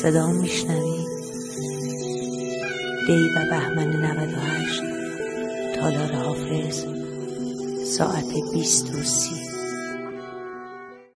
صدا میشنوی؟ دی و بهمن 98 تالار حافظ ساعت 20:30